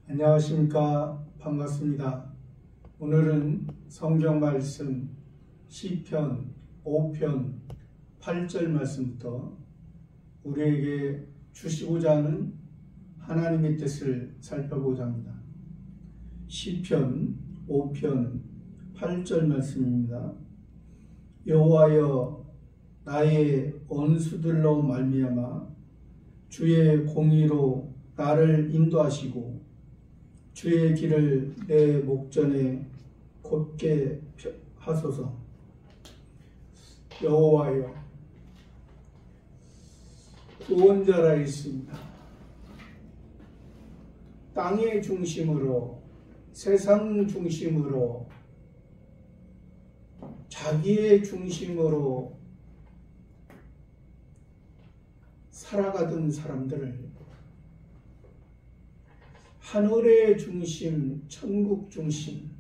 안녕하십니까. 반갑습니다. 오늘은 성경 말씀 시편 5편 8절 말씀부터 우리에게 주시고자 하는 하나님의 뜻을 살펴보고자 합니다. 시편 5편 8절 말씀입니다. 여호와여, 나의 원수들로 말미암아 주의 공의로 나를 인도하시고 주의 길을 내 목전에 곧게 하소서. 여호와여, 구원자라 있습니다. 땅의 중심으로, 세상 중심으로, 자기의 중심으로 살아가던 사람들을 하늘의 중심, 천국 중심,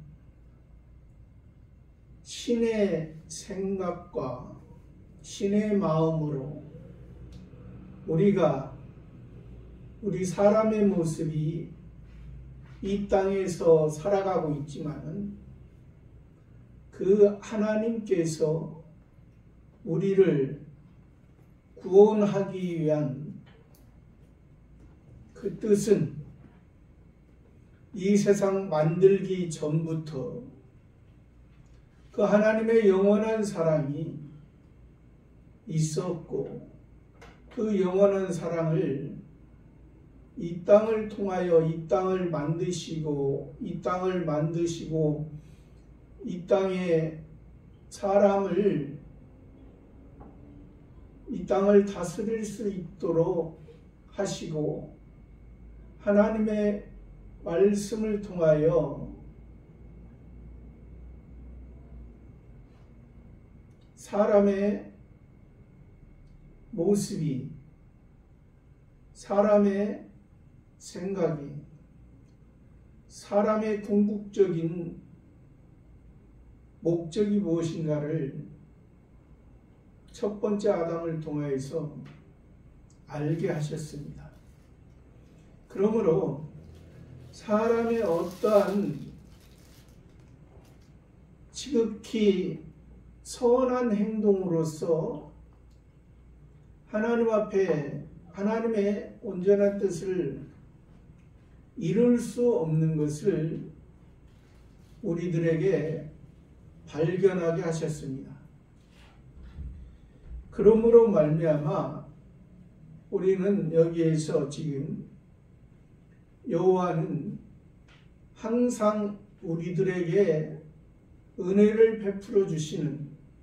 신의 생각과 신의 마음으로 우리 사람의 모습이 이 땅에서 살아가고 있지만은 그 하나님께서 우리를 구원하기 위한 그 뜻은 이 세상 만들기 전부터 그 하나님의 영원한 사랑이 있었고, 그 영원한 사랑을 이 땅을 통하여 이 땅을 만드시고 이 땅에 사람을 이 땅을 다스릴 수 있도록 하시고, 하나님의 말씀을 통하여 사람의 모습이, 사람의 생각이, 사람의 궁극적인 목적이 무엇인가를 첫 번째 아담을 통해서 알게 하셨습니다. 그러므로 사람의 어떠한 지극히 선한 행동으로서 하나님 앞에 하나님의 온전한 뜻을 이룰 수 없는 것을 우리들에게 발견하게 하셨습니다. 그러므로 말미암아 우리는 여기에서 지금 여호와는 항상 우리들에게 은혜를 베풀어 주시는,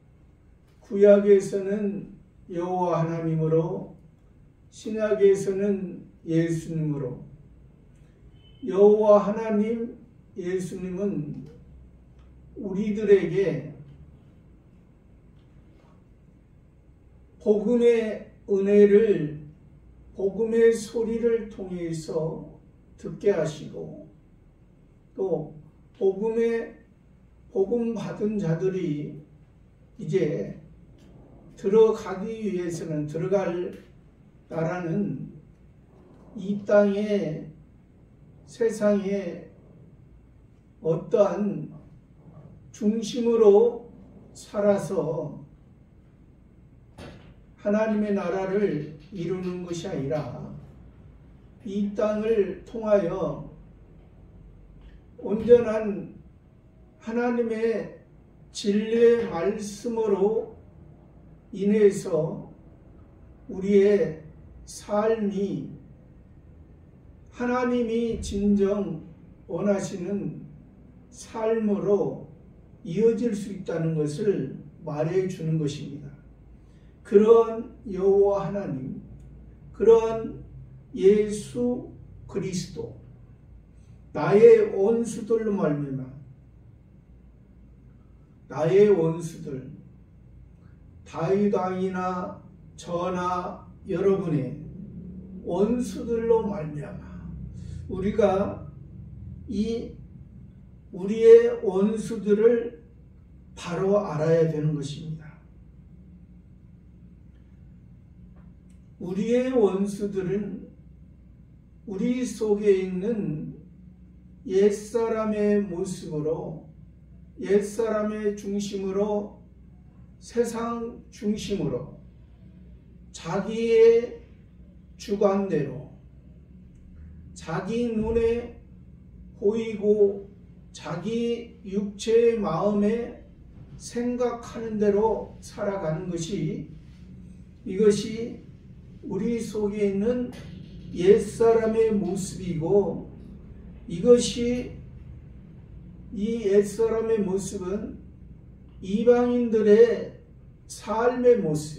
구약에서는 여호와 하나님으로, 신약에서는 예수님으로, 여호와 하나님 예수님은 우리들에게 복음의 은혜를, 복음의 소리를 통해서 듣게 하시고, 또 복음 받은 자들이 이제 들어가기 위해서는, 들어갈 나라는 이 땅에, 세상에 어떠한 중심으로 살아서 하나님의 나라를 이루는 것이 아니라 이 땅을 통하여 온전한 하나님의 진리의 말씀으로 인해서 우리의 삶이 하나님이 진정 원하시는 삶으로 이어질 수 있다는 것을 말해주는 것입니다. 그런 여호와 하나님, 그런 예수 그리스도, 나의 원수들로 말미암아, 나의 원수들, 다윗 왕이나 저나 여러분의 원수들로 말미암아 우리가 우리의 원수들을 바로 알아야 되는 것입니다. 우리의 원수들은 우리 속에 있는 옛사람의 모습으로, 옛사람의 중심으로, 세상 중심으로, 자기의 주관대로, 자기 눈에 보이고 자기 육체의 마음에 생각하는 대로 살아가는 것이, 이것이 우리 속에 있는 옛사람의 모습이고, 이것이, 이 옛사람의 모습은 이방인들의 삶의 모습,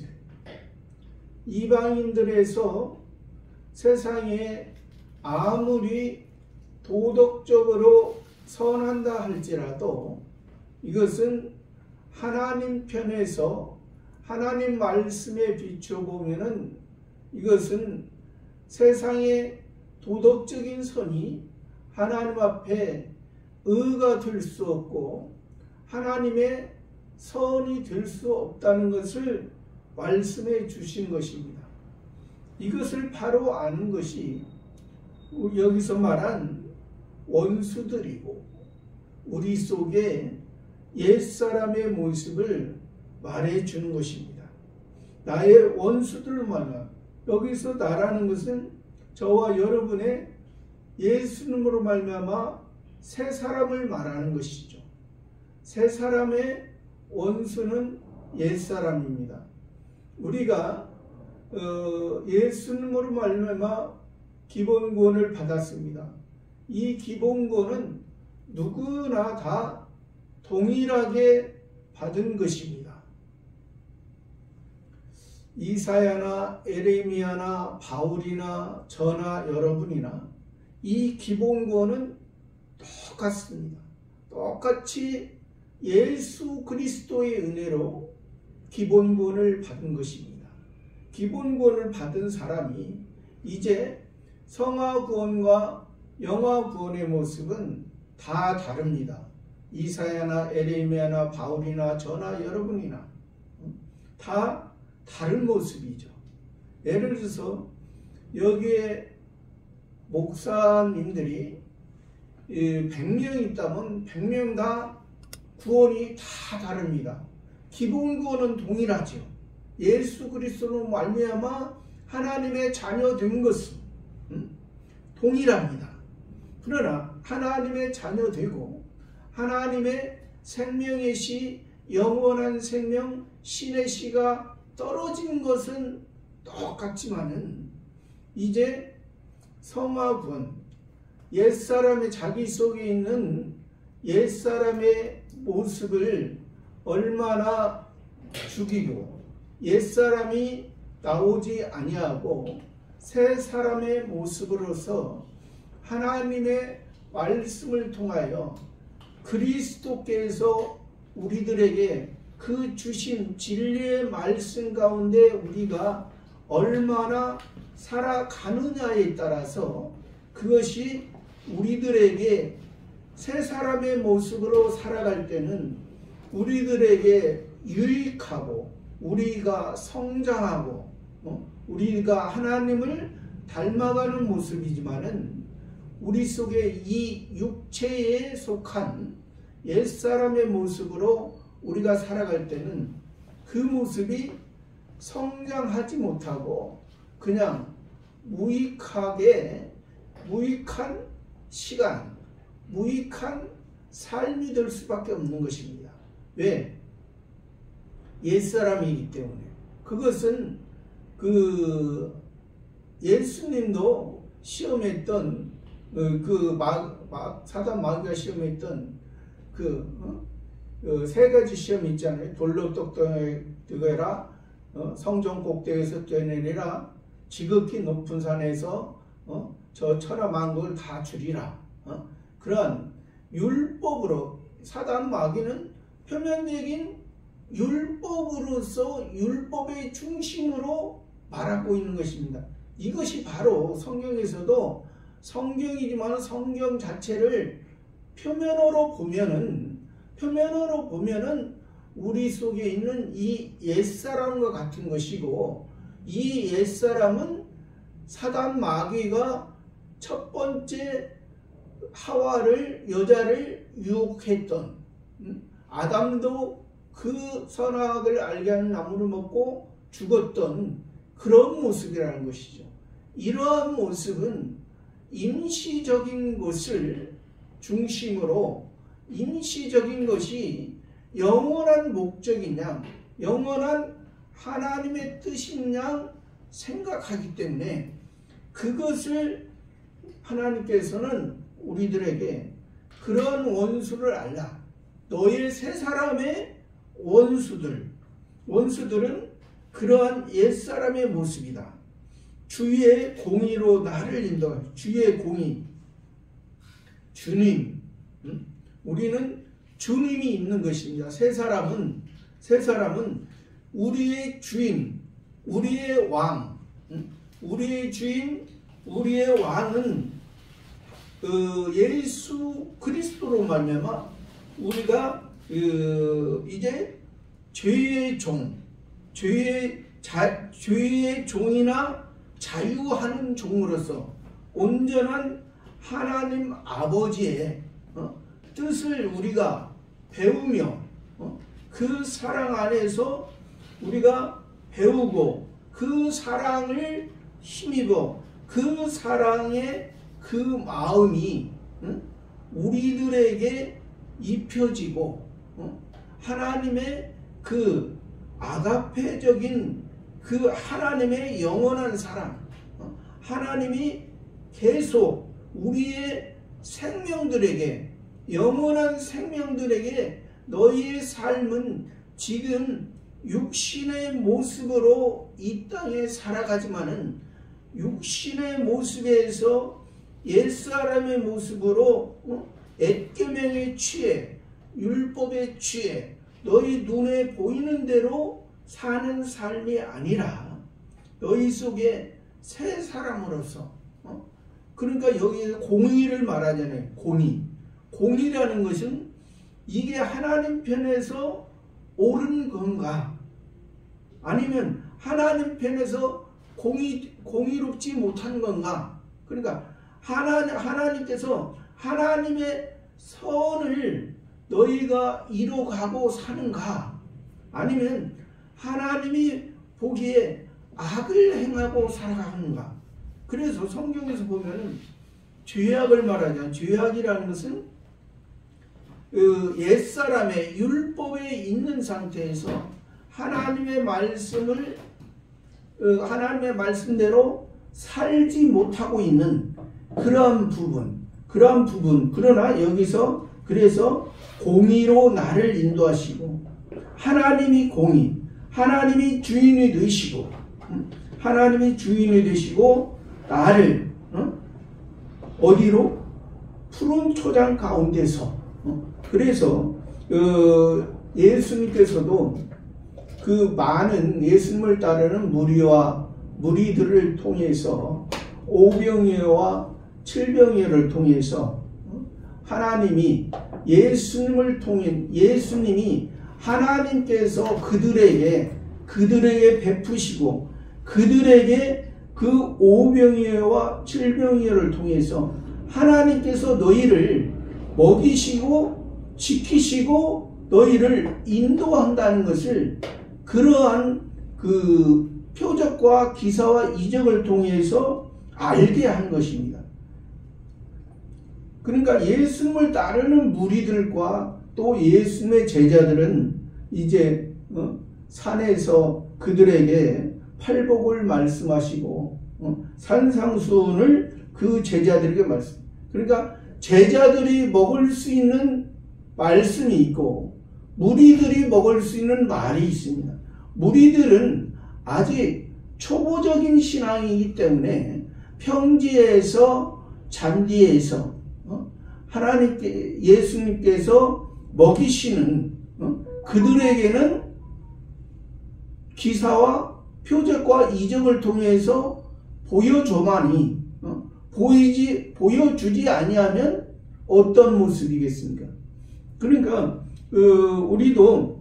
이방인들에서 세상에 아무리 도덕적으로 선한다 할지라도 이것은 하나님 편에서, 하나님 말씀에 비춰보면은 이것은 세상의 도덕적인 선이 하나님 앞에 의가 될 수 없고 하나님의 선이 될 수 없다는 것을 말씀해 주신 것입니다. 이것을 바로 아는 것이 여기서 말한 원수들이고, 우리 속에 옛사람의 모습을 말해 주는 것입니다. 나의 원수들만, 여기서 나라는 것은 저와 여러분의 예수님으로 말미암아 새 사람을 말하는 것이죠. 새 사람의 원수는 옛사람입니다. 우리가 예수님으로 말미암아 기본구원을 받았습니다. 이 기본구원은 누구나 다 동일하게 받은 것입니다. 이사야나 에레미야나 바울이나 저나 여러분이나 이 기본구원은 똑같습니다. 똑같이 예수 그리스도의 은혜로 기본구원을 받은 것입니다. 기본구원을 받은 사람이 이제 성화구원과 영화구원의 모습은 다 다릅니다. 이사야나 에레미야나 바울이나 저나 여러분이나 다 다른 모습이죠. 예를 들어서 여기에 목사님들이 100명 있다면 100명 다 구원이 다 다릅니다. 기본 구원은 동일하죠. 예수 그리스도로 말미암아 하나님의 자녀 된 것은 동일합니다. 그러나 하나님의 자녀 되고 하나님의 생명의 씨, 영원한 생명, 신의 씨가 떨어진 것은 똑같지만은 이제 성화구원, 옛사람의 자기 속에 있는 옛사람의 모습을 얼마나 죽이고 옛사람이 나오지 아니하고 새 사람의 모습으로서 하나님의 말씀을 통하여 그리스도께서 우리들에게 그 주신 진리의 말씀 가운데 우리가 얼마나 살아가느냐에 따라서 그것이 우리들에게 새 사람의 모습으로 살아갈 때는 우리들에게 유익하고 우리가 성장하고 우리가 하나님을 닮아가는 모습이지만은 우리 속에 이 육체에 속한 옛사람의 모습으로 우리가 살아갈 때는 그 모습이 성장하지 못하고 그냥 무익한 시간, 무익한 삶이 될 수밖에 없는 것입니다. 왜? 옛사람이기 때문에. 그것은 예수님도 시험했던 사단 마귀가 시험했던 세 가지 시험이 있잖아요. 돌로 똑똑해라, 성전 꼭대기에서 뛰어내리라, 지극히 높은 산에서 저 천하만국을 다 주리라. 그런 율법으로 사단 마귀는 표면적인 율법으로서 율법의 중심으로 말하고 있는 것입니다. 이것이 바로 성경에서도 성경이지만 성경 자체를 표면으로 보면은 우리 속에 있는 이 옛사람과 같은 것이고, 이 옛사람은 사단 마귀가 첫 번째 하와를 여자를 유혹했던 아담도 그 선악을 알게 하는 나무를 먹고 죽었던 그런 모습이라는 것이죠. 이러한 모습은 임시적인 것을 중심으로 임시적인 것이 영원한 목적이냐 영원한 하나님의 뜻이냐 생각하기 때문에 그것을 하나님께서는 우리들에게 그런 원수를 알라. 너의 세 사람의 원수들은 그러한 옛사람의 모습이다. 주의 공의로 나를 인도해. 주의 공의. 주님. 우리는 주님이 있는 것입니다. 세 사람은 우리의 주인, 우리의 왕, 우리의 주인, 우리의 왕은 예수 그리스도로 말미암아 우리가 이제 죄의 종이나 자유하는 종으로서 온전한 하나님 아버지의 뜻을 우리가 배우며 그 사랑 안에서 우리가 배우고 그 사랑을 힘입어 그 사랑의 그 마음이 우리들에게 입혀지고 하나님의 그 아가페적인 그 하나님의 영원한 사랑, 하나님이 계속 우리의 생명들에게 영원한 생명들에게 너희의 삶은 지금 육신의 모습으로 이 땅에 살아가지만은 육신의 모습에서 옛사람의 모습으로 앳계명에 취해 율법에 취해 너희 눈에 보이는 대로 사는 삶이 아니라 너희 속에 새 사람으로서 그러니까 여기에서 공의를 말하잖아요. 공의라는 것은 이게 하나님 편에서 옳은 건가 아니면 하나님 편에서 공의롭지 못한 건가. 그러니까 하나님께서 하나님의 선을 너희가 이뤄가고 사는가 아니면 하나님이 보기에 악을 행하고 살아가는가. 그래서 성경에서 보면 죄악을 말하잖아요. 죄악이라는 것은 옛사람의 율법에 있는 상태에서 하나님의 말씀대로 살지 못하고 있는 그러한 부분. 그러나 여기서 그래서 공의로 나를 인도하시고 하나님이 공의, 하나님이 주인이 되시고 나를 어디로? 푸른 초장 가운데서 그래서 예수님께서도 그 많은 예수님을 따르는 무리들을 통해서 오병이어와 칠병이어를 통해서 하나님이 예수님이 하나님께서 그들에게 베푸시고 그들에게 그 오병이어와 칠병이어를 통해서 하나님께서 너희를 먹이시고 지키시고 너희를 인도한다는 것을 그러한 그 표적과 기사와 이적을 통해서 알게 한 것입니다. 그러니까 예수님을 따르는 무리들과 또 예수님의 제자들은 이제 산에서 그들에게 팔복을 말씀하시고 산상수훈을 그 제자들에게 그러니까 제자들이 먹을 수 있는 말씀이 있고 무리들이 먹을 수 있는 말이 있습니다. 무리들은 아직 초보적인 신앙이기 때문에 평지에서 잔디에서 예수님께서 먹이시는 그들에게는 기사와 표적과 이적을 통해서 보여줘만이 보여주지 아니하면 어떤 모습이겠습니까? 그러니까 우리도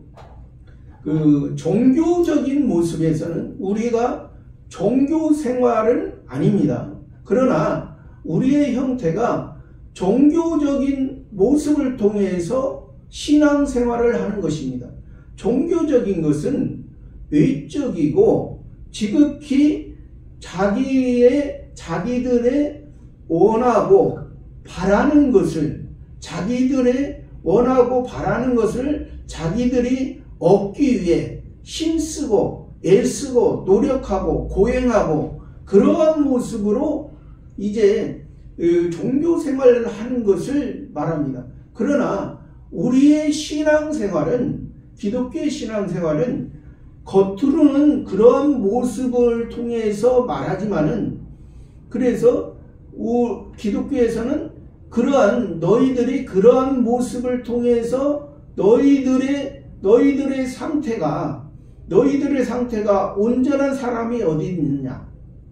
종교적인 모습에서는 우리가 종교 생활은 아닙니다. 그러나 우리의 형태가 종교적인 모습을 통해서 신앙생활을 하는 것입니다. 종교적인 것은 외적이고 지극히 자기들의 원하고 바라는 것을 자기들이 얻기 위해 힘쓰고 애쓰고 노력하고 고행하고 그러한 모습으로 이제 종교 생활을 하는 것을 말합니다. 그러나 우리의 신앙생활은, 기독교의 신앙생활은 겉으로는 그러한 모습을 통해서 말하지만은, 그래서 기독교에서는 너희들이 그러한 모습을 통해서 너희들의 상태가 온전한 사람이 어디 있느냐?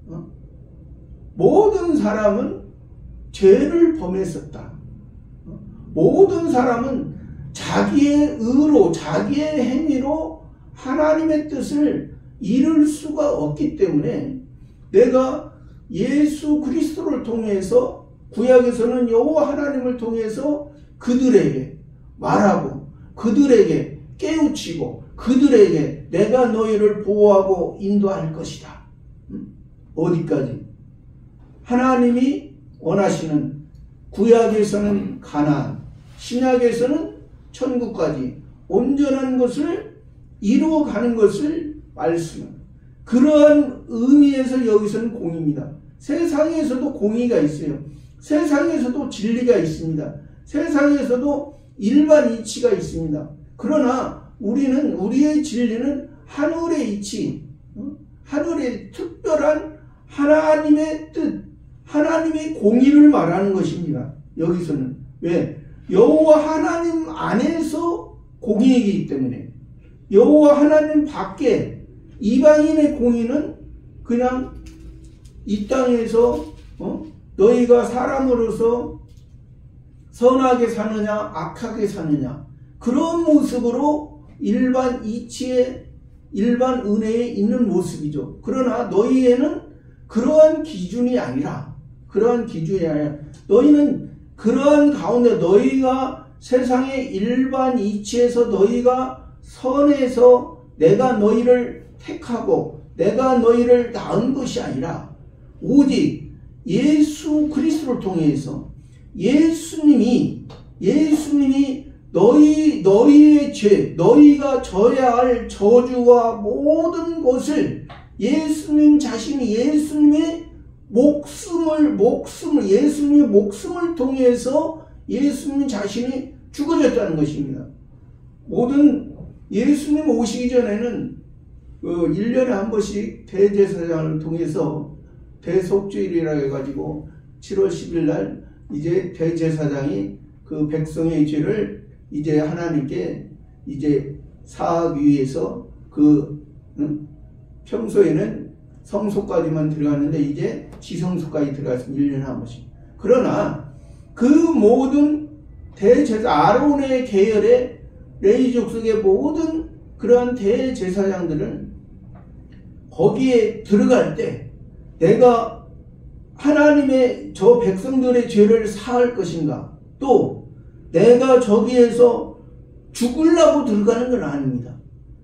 모든 사람은 죄를 범했었다. 모든 사람은 자기의 의로, 자기의 행위로 하나님의 뜻을 이룰 수가 없기 때문에 내가 예수 그리스도를 통해서, 구약에서는 여호와 하나님을 통해서 그들에게 말하고 그들에게 깨우치고 그들에게 내가 너희를 보호하고 인도할 것이다. 어디까지? 하나님이 원하시는, 구약에서는 가나안, 신약에서는 천국까지 온전한 것을 이루어가는 것을 말씀합니다. 그러한 의미에서 여기서는 공의입니다. 세상에서도 공의가 있어요. 세상에서도 진리가 있습니다. 세상에서도 일반 이치가 있습니다. 그러나 우리의 진리는 하늘의 이치, 하늘의 특별한 하나님의 뜻, 하나님의 공의를 말하는 것입니다. 여기서는. 왜? 여호와 하나님 안에서 공의이기 때문에. 여호와 하나님 밖에 이방인의 공의는 그냥 이 땅에서 너희가 사람으로서 선하게 사느냐 악하게 사느냐, 그런 모습으로 일반 이치에, 일반 은혜에 있는 모습이죠. 그러나 너희에는 그러한 기준이 아니라 너희는 그러한 가운데, 너희가 세상의 일반 이치에서 너희가 선해서 내가 너희를 택하고 내가 너희를 낳은 것이 아니라 오직 예수 그리스도를 통해서 예수님이 너희의 죄, 너희가 져야 할 저주와 모든 것을 예수님 자신이 예수님의 목숨을 통해서 예수님 자신이 죽어졌다는 것입니다. 예수님 오시기 전에는 1년에 한 번씩 대제사장을 통해서 대속죄일이라 해가지고 7월 10일 날 이제 대제사장이 그 백성의 죄를 이제 하나님께 이제 사하기 위해서 평소에는 성소까지만 들어갔는데 이제 지성소까지 들어갔습니다. 1년에 한 번씩. 그러나 그 모든 아론의 계열의 레위 족속의 모든 그러한 대제사장들은 거기에 들어갈 때 내가 하나님의 저 백성들의 죄를 사할 것인가, 또 내가 저기에서 죽으려고 들어가는 건 아닙니다.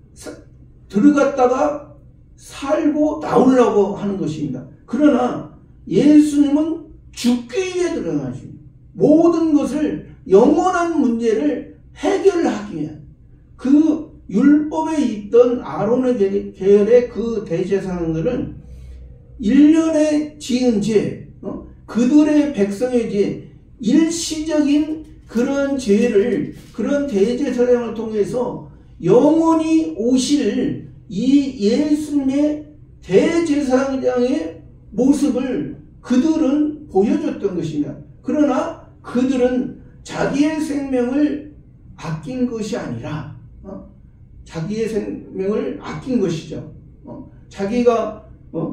들어갔다가 살고 나오려고 하는 것입니다. 그러나 예수님은 죽기 위해 들어가십니다. 모든 것을, 영원한 문제를 해결하기 위해 그 율법에 있던 아론의 계열의 그 대제사장들은 1년에 지은 죄, 그들의 백성의 죄, 일시적인 그런 죄를, 그런 대제사장을 통해서 영원히 오실 이 예수님의 대제사장의 모습을 그들은 보여줬던 것입니다. 그러나 그들은 자기의 생명을 아낀 것이 아니라 자기의 생명을 아낀 것이죠. 자기가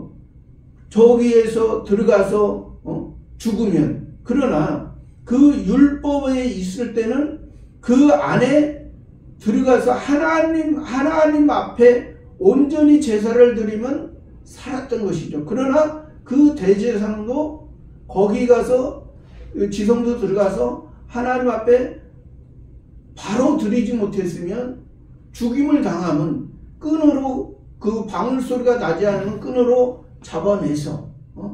저기에서 들어가서 죽으면, 그러나 그 율법에 있을 때는 그 안에 들어가서 하나님 앞에 온전히 제사를 드리면 살았던 것이죠. 그러나 그 대제사장도 거기 가서 지성도 들어가서 하나님 앞에 바로 드리지 못했으면 죽임을 당하면 끈으로 그 방울소리가 나지 않으면 끈으로 잡아내서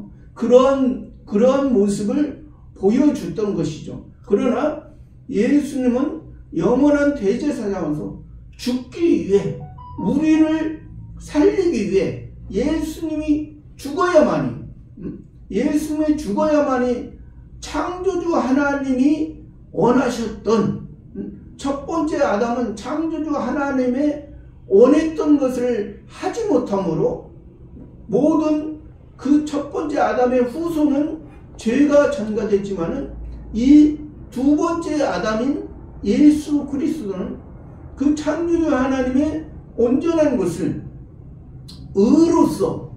그런 모습을 보여줬던 것이죠. 그러나 예수님은 영원한 대제사장으로서 죽기 위해 우리를 살리기 위해 예수님이 죽어야만이 창조주 하나님이 원하셨던 첫 번째 아담은 창조주 하나님의 원했던 것을 하지 못함으로 모든 그 첫 번째 아담의 후손은 죄가 전가됐지만은 이 두 번째 아담인 예수 그리스도는 그 창조주 하나님의 온전한 것을 의로서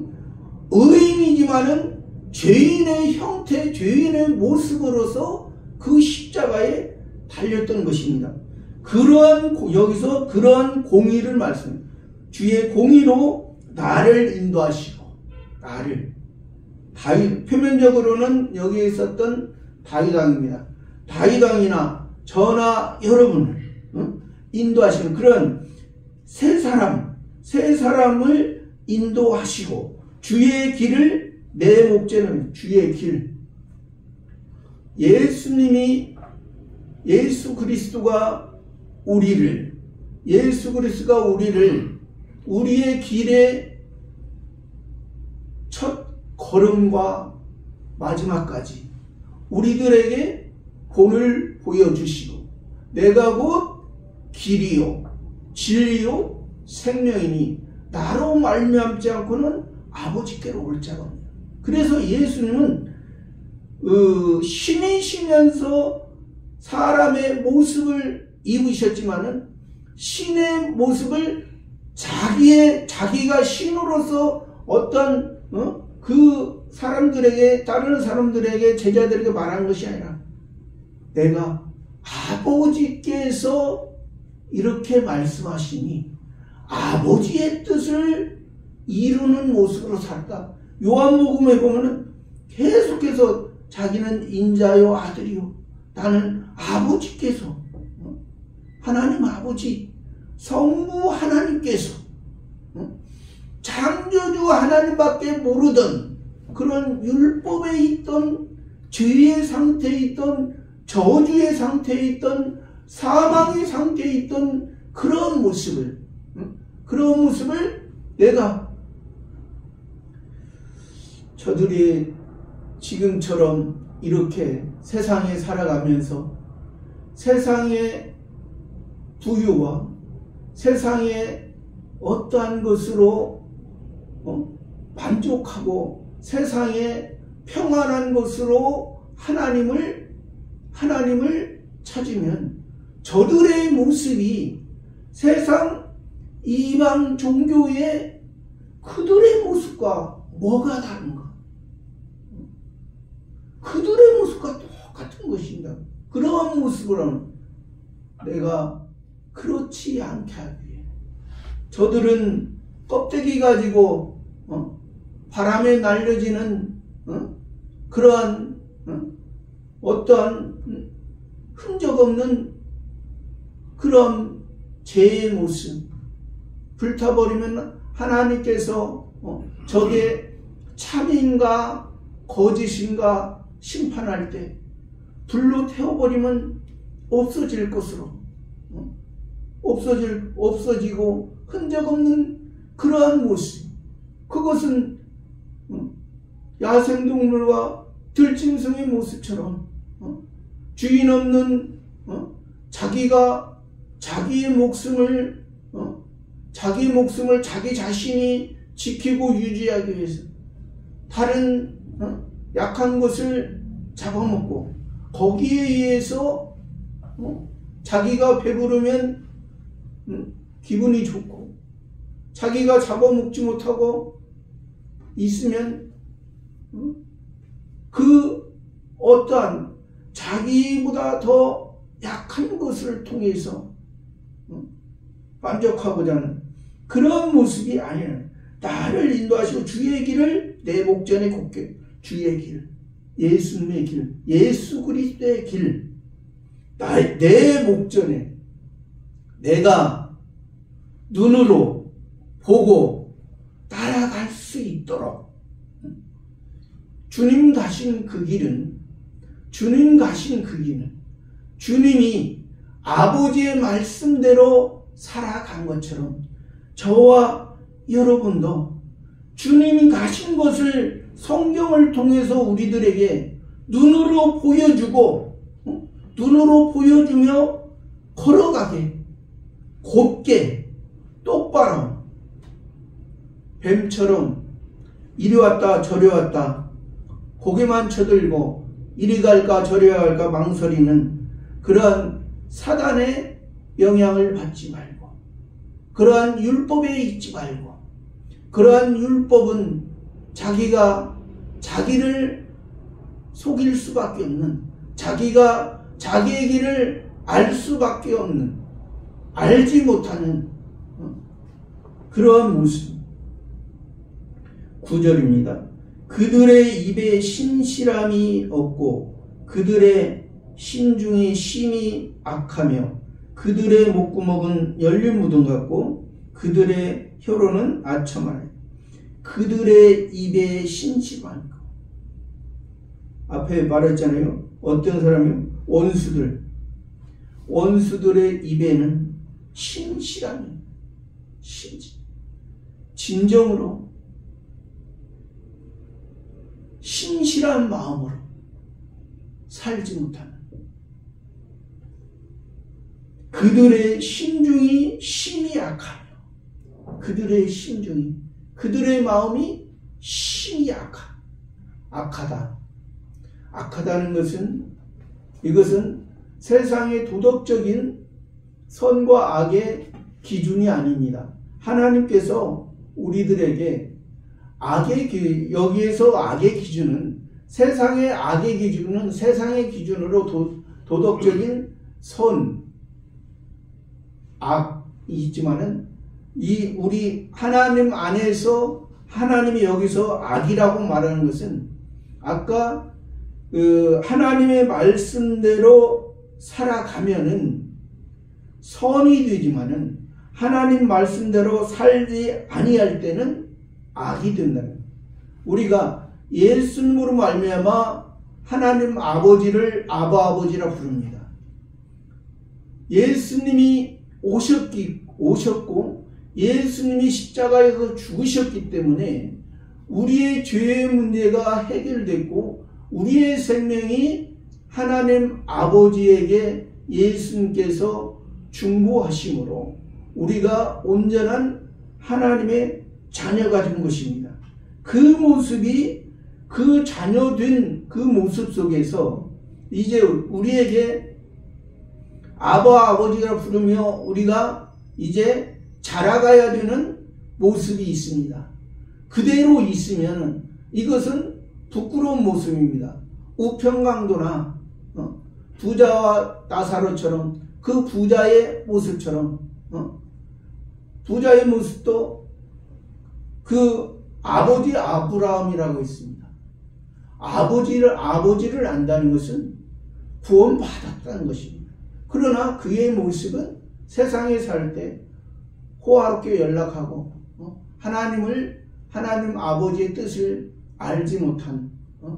의인이지만은 죄인의 형태, 죄인의 모습으로서 그 십자가에 달렸던 것입니다. 여기서 그러한 공의를 말씀합니다. 주의 공의로 나를 인도하시고, 표면적으로는 여기에 있었던 다윗왕입니다. 다윗왕이나 저나 여러분을 인도하시는 그런 세 사람을 인도하시고 주의 길을 내 목전은 주의 길. 예수 그리스도가 우리를 우리의 길의 첫 걸음과 마지막까지 우리들에게 본을 보여주시고 내가 곧 길이요 진리요 생명이니 나로 말미암지 않고는 아버지께로 올 자가 없느니라. 그래서 예수님은 신이시면서 사람의 모습을 입으셨지만은 신의 모습을 자기가 신으로서 어떤 그 사람들에게 다른 사람들에게 제자들에게 말한 것이 아니라 내가 아버지께서 이렇게 말씀하시니 아버지의 뜻을 이루는 모습으로 살다. 요한복음에 보면은 계속해서 자기는 인자요 아들이요 나는 아버지께서 하나님 아버지 성부 하나님께서 창조주 하나님밖에 모르던 그런 율법에 있던 죄의 상태에 있던 저주의 상태에 있던 사망의 상태에 있던 그런 모습을 내가 저들이 지금처럼 이렇게 세상에 살아가면서 세상의 부유와 세상의 어떠한 것으로 만족하고 세상의 평안한 것으로 하나님을 찾으면 저들의 모습이 세상 이방 종교의 그들의 모습과 뭐가 다른가? 그들의 모습과 똑같은 것입니다. 그러한 모습으로는 내가 그렇지 않게 하기 위해 저들은 껍데기 가지고 바람에 날려지는 그러한 어떠한 흔적 없는 그런 죄의 모습 불타버리면 하나님께서 저게 참인가 거짓인가 심판할 때 불로 태워버리면 없어질 것으로 없어지고 흔적 없는 그러한 모습 그것은 야생동물과 들짐승의 모습처럼 주인 없는 자기가 자기의 목숨을 자기 자신이 지키고 유지하기 위해서 다른 약한 것을 잡아먹고 거기에 의해서 자기가 배부르면 기분이 좋고 자기가 잡아먹지 못하고 있으면 그 어떠한 자기보다 더 약한 것을 통해서 만족하고자 하는 그런 모습이 아니라 나를 인도하시고 주의 길을 내 목전에 곱게 주의 길 예수님의 길, 예수 그리스도의 길, 내 목전에 내가 눈으로 보고 따라갈 수 있도록 주님 가신 그 길은 주님이 아버지의 말씀대로 살아간 것처럼 저와 여러분도 주님이 가신 것을 성경을 통해서 우리들에게 눈으로 보여주며 걸어가게, 곧게, 똑바로, 뱀처럼 이리 왔다 저리 왔다 고개만 쳐들고 이리 갈까 저리 갈까 망설이는 그러한 사단의 영향을 받지 말고, 그러한 율법에 있지 말고, 그러한 율법은 자기가 자기를 속일 수밖에 없는, 자기가 자기의 길을 알 수밖에 없는, 알지 못하는 그러한 모습. 9절입니다. 그들의 입에 신실함이 없고 그들의 심중이 심히 악하며 그들의 목구멍은 열린 무덤 같고 그들의 혀로는 아첨하네. 그들의 입에 신실함이 없고. 앞에 말했잖아요. 어떤 사람이요? 원수들의 입에는 신실함이, 진정으로 신실한 마음으로 살지 못하는, 그들의 심중이 심히 악하며, 그들의 마음이 심히 악하다. 악하다는 것은, 이것은 세상의 도덕적인 선과 악의 기준이 아닙니다. 하나님께서 우리들에게 여기에서 악의 기준은, 세상의 악의 기준은 세상의 기준으로 도덕적인 선, 악이지만은 우리 하나님 안에서 하나님이 여기서 악이라고 말하는 것은 아까 하나님의 말씀대로 살아가면은 선이 되지만은 하나님 말씀대로 살지 아니할 때는 악이 된다는 거예요. 우리가 예수님으로 말미암아 하나님 아버지를 아버지라 부릅니다. 예수님이 오셨고 예수님이 십자가에서 죽으셨기 때문에 우리의 죄의 문제가 해결됐고 우리의 생명이 하나님 아버지에게 예수님께서 중보하심으로 우리가 온전한 하나님의 자녀가 된 것입니다. 그 모습이, 그 자녀된 그 모습 속에서 이제 우리에게 아버지라 부르며 우리가 이제 자라가야 되는 모습이 있습니다. 그대로 있으면 이것은 부끄러운 모습입니다. 우편강도나 부자와 나사로처럼 그 부자의 모습처럼 부자의 모습도 그 아버지 아브라함이라고 있습니다. 아버지를 안다는 것은 구원받았다는 것입니다. 그러나 그의 모습은 세상에 살 때 호화롭게 연락하고 하나님 아버지의 뜻을 알지 못한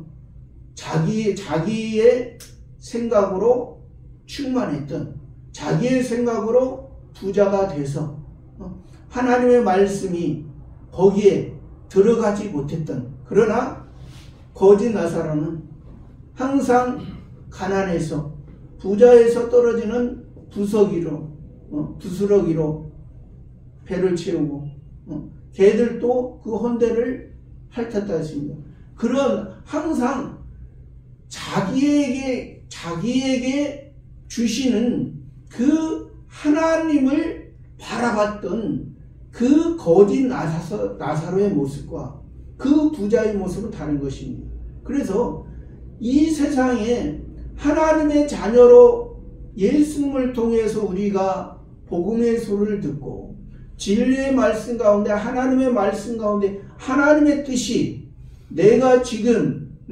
자기의 생각으로 충만했던, 자기의 생각으로 부자가 돼서 하나님의 말씀이 거기에 들어가지 못했던, 그러나 거지 나사로는 항상 가난해서 부자에서 떨어지는 부스러기로 배를 채우고 개들도 그 헌대를 핥았다 했습니다. 그런 항상 자기에게 주시는 그 하나님을 바라봤던 그 거짓 나사로의 모습과 그 부자의 모습은 다른 것입니다. 그래서 이 세상에 하나님의 자녀로 예수님을 통해서 우리가 복음의 소리를 듣고 진리의 말씀 가운데, 하나님의 말씀 가운데 하나님의 뜻이 내가 지금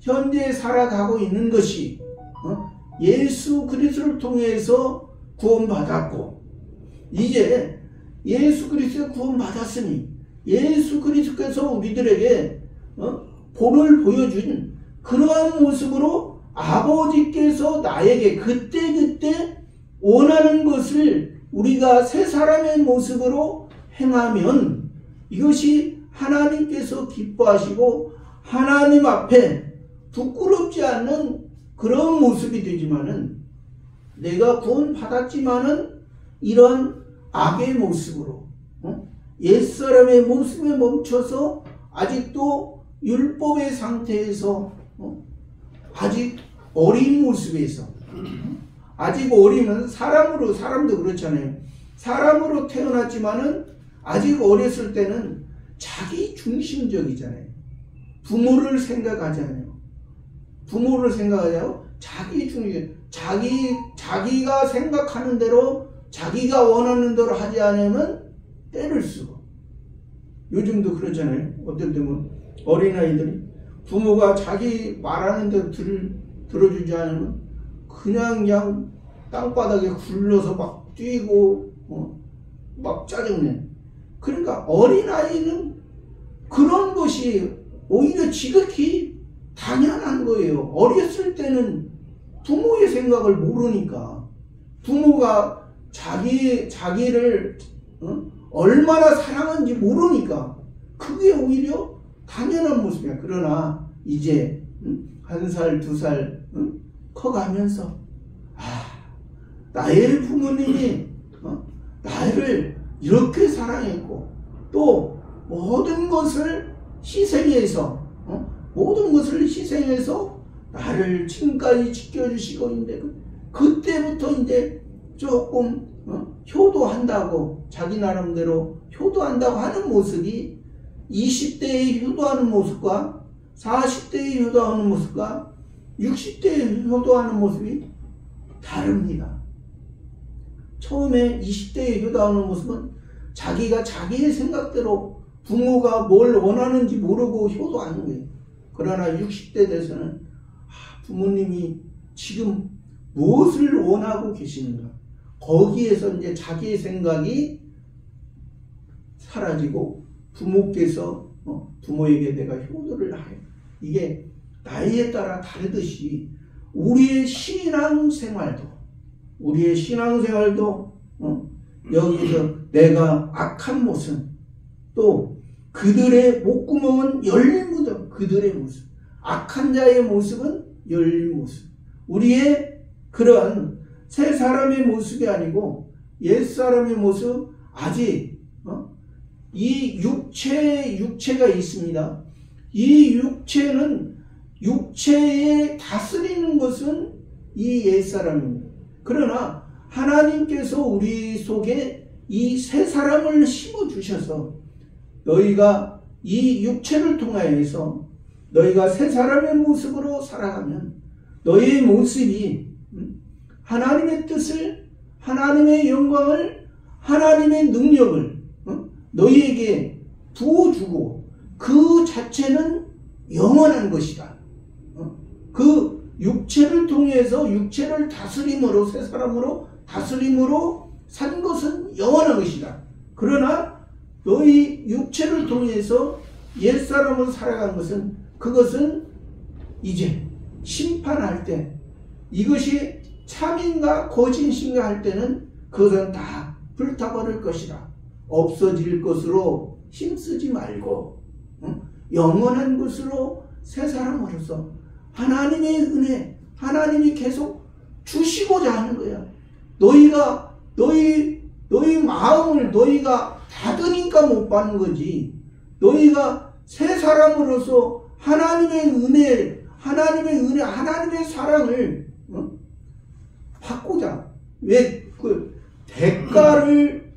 현재 살아가고 있는 것이 예수 그리스도를 통해서 구원받았고, 이제 예수 그리스도에 구원받았으니 예수 그리스도께서 우리들에게 본을 보여준 그러한 모습으로 아버지께서 나에게 그때그때 원하는 것을 우리가 새 사람의 모습으로 행하면 이것이 하나님께서 기뻐하시고 하나님 앞에 부끄럽지 않는 그런 모습이 되지만은, 내가 구원받았지만은 이런 악의 모습으로 옛사람의 모습에 멈춰서 아직도 율법의 상태에서 아직 어린 모습에서, 아직 어리면 사람도 그렇잖아요. 사람으로 태어났지만은 아직 어렸을 때는 자기 중심적이잖아요. 부모를 생각하잖아요. 부모를 생각하자고 자기 중심, 자기가 생각하는 대로, 자기가 원하는 대로 하지 않으면 때를 쓰고. 요즘도 그렇잖아요. 어떤 때는 어린아이들이 부모가 자기 말하는 대로 들어주지 않으면 그냥 땅바닥에 굴러서 막 뛰고 막 짜증내. 그러니까 어린아이는 그런 것이 오히려 지극히 당연한 거예요. 어렸을 때는 부모의 생각을 모르니까, 부모가 자기를 얼마나 사랑하는지 모르니까 그게 오히려 당연한 모습이야. 그러나 이제 1살, 2살 커가면서 나의 부모님이 나를 이렇게 사랑했고, 또 모든 것을 희생해서 나를 지금까지 지켜주시고 있는데, 그때부터 이제 조금 효도한다고, 자기 나름대로 효도한다고 하는 모습이 20대에 효도하는 모습과 40대에 효도하는 모습과 60대에 효도하는 모습이 다릅니다. 처음에 20대에 효도하는 모습은 자기가 자기의 생각대로 부모가 뭘 원하는지 모르고 효도하는 거예요. 그러나 60대 돼서는 부모님이 지금 무엇을 원하고 계시는가, 거기에서 이제 자기의 생각이 사라지고 부모께서 부모에게 내가 효도를 하여, 이게 나이에 따라 다르듯이 우리의 신앙생활도 여기서 내가 악한 모습, 또 그들의 목구멍은 열린 무덤, 그들의 모습, 악한 자의 모습은 열린 모습, 우리의 그런 새 사람의 모습이 아니고 옛 사람의 모습, 아직 이 육체가 있습니다. 이 육체에 다스리는 것은 이 옛 사람입니다. 그러나 하나님께서 우리 속에 이 새 사람을 심어주셔서 너희가 이 육체를 통하여서 너희가 새 사람의 모습으로 살아가면 너희의 모습이 하나님의 뜻을, 하나님의 영광을, 하나님의 능력을 너희에게 부어주고 그 자체는 영원한 것이다. 그 육체를 통해서 육체를 다스림으로, 새 사람으로 다스림으로 산 것은 영원한 것이다. 그러나 너희 육체를 통해서 옛사람으로 살아간 것은, 그것은 이제 심판할 때 이것이 참인가 거짓인가 할 때는 그것은 다 불타버릴 것이다. 없어질 것으로 힘쓰지 말고 영원한 것으로 새 사람으로서 하나님의 은혜, 하나님이 계속 주시고자 하는 거야. 너희 마음을 너희가 닫으니까 못 받는 거지. 너희가 새 사람으로서 하나님의 은혜, 하나님의 사랑을 받고자. 왜 그 대가를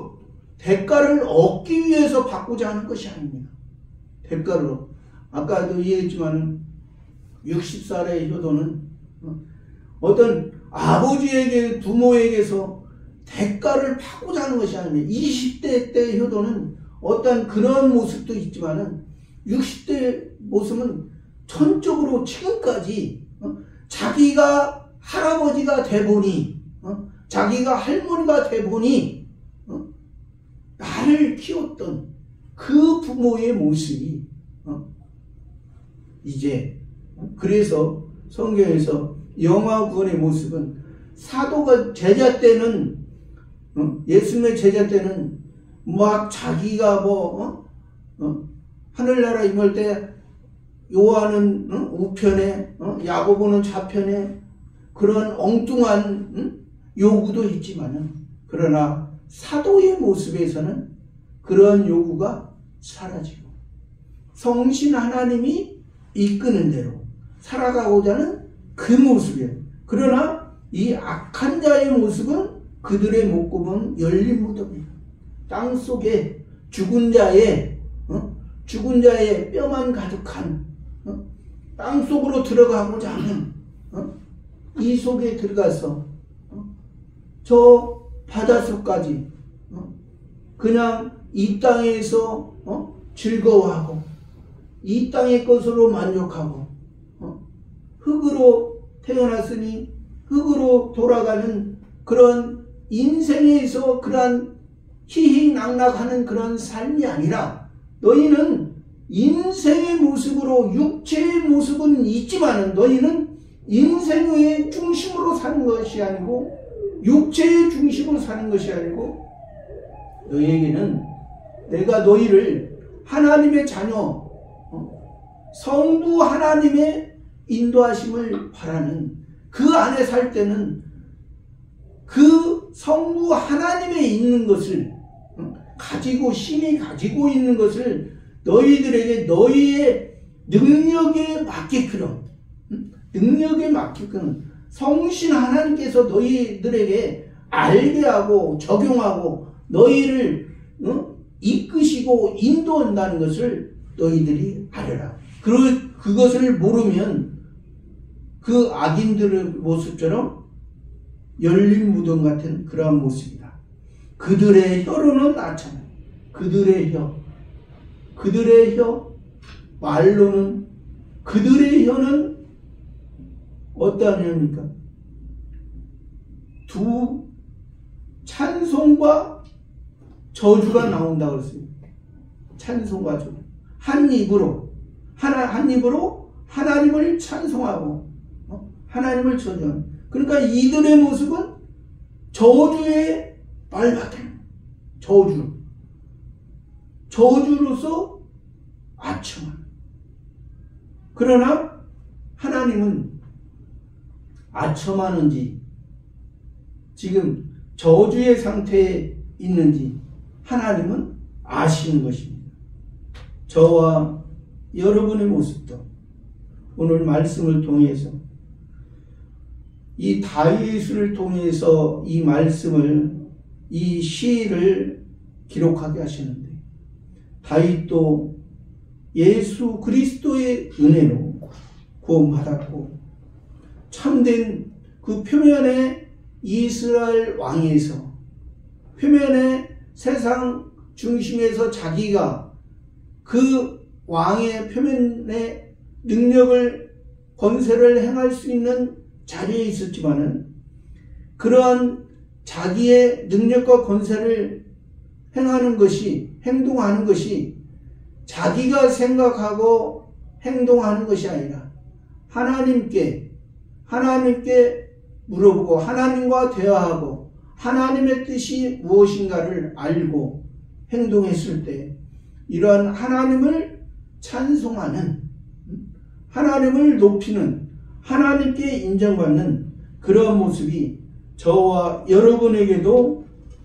얻기 위해서 받고자 하는 것이 아닙니다. 대가로. 아까도 이해했지만 60살의 효도는 어떤 아버지에게, 부모에게서 대가를 받고자 하는 것이 아닙니다. 20대 때 효도는 어떤 그런 모습도 있지만은 60대 모습은 전적으로 지금까지 자기가 할아버지가 돼보니 자기가 할머니가 돼보니 나를 키웠던 그 부모의 모습이 이제 그래서 성경에서 영화 구원의 모습은 사도가 제자 때는 예수님의 제자 때는 막 자기가 하늘나라 임할 때 요한은 우편에 야고보는 좌편에 그런 엉뚱한 요구도 있지만은 그러나 사도의 모습에서는 그런 요구가 사라지고 성신 하나님이 이끄는 대로 살아가고자 하는 그 모습이에요. 그러나 이 악한 자의 모습은 그들의 목구멍은 열린 무덤이에요. 땅속에 죽은 자의 뼈만 가득한 땅속으로 들어가고자 하는 이 속에 들어가서 저 바닷속까지 그냥 이 땅에서 즐거워하고 이 땅의 것으로 만족하고 흙으로 태어났으니 흙으로 돌아가는 그런 인생에서 그런 희희낙락하는 그런 삶이 아니라 너희는 인생의 모습으로 육체의 모습은 있지만 너희는 인생의 중심으로 사는 것이 아니고 육체의 중심으로 사는 것이 아니고 너희에게는 내가 너희를 하나님의 자녀 성부 하나님의 인도하심을 바라는 그 안에 살 때는 그 성부 하나님에 있는 것을 가지고 신이 가지고 있는 것을 너희들에게 너희의 능력에 맞게끔 성신 하나님께서 너희들에게 알게 하고 적용하고 너희를 이끄시고 인도한다는 것을 너희들이 알아라. 그것을 모르면 그 악인들의 모습처럼 열린 무덤 같은 그러한 모습이다. 그들의 혀로는 아참 그들의 혀 말로는 그들의 혀는 어떠한 혀입니까? 두 찬송과 저주가 나온다고 그랬습니다. 찬송과 저주. 한 입으로 하나님을 찬송하고 하나님을 저주하는. 그러니까 이들의 모습은 저주의 말밭에 저주로서 아첨하는. 그러나 하나님은 아첨하는지 지금 저주의 상태에 있는지 하나님은 아시는 것입니다. 저와 여러분의 모습도 오늘 말씀을 통해서 이 다윗을 통해서 이 말씀을 이 시를 기록하게 하시는데 다윗도 예수 그리스도의 은혜로 구원받았고 참된 그 표면의 이스라엘 왕에서 표면의 세상 중심에서 자기가 그 왕의 표면의 능력을 권세를 행할 수 있는 자리에 있었지만은 그러한 자기의 능력과 권세를 행동하는 것이 자기가 생각하고 행동하는 것이 아니라 하나님께 물어보고 하나님과 대화하고 하나님의 뜻이 무엇인가를 알고 행동했을 때 이러한 하나님을 찬송하는 하나님을 높이는 하나님께 인정받는 그런 모습이 저와 여러분에게도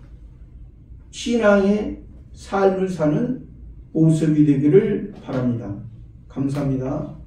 신앙의 삶을 사는 모습이 되기를 바랍니다. 감사합니다.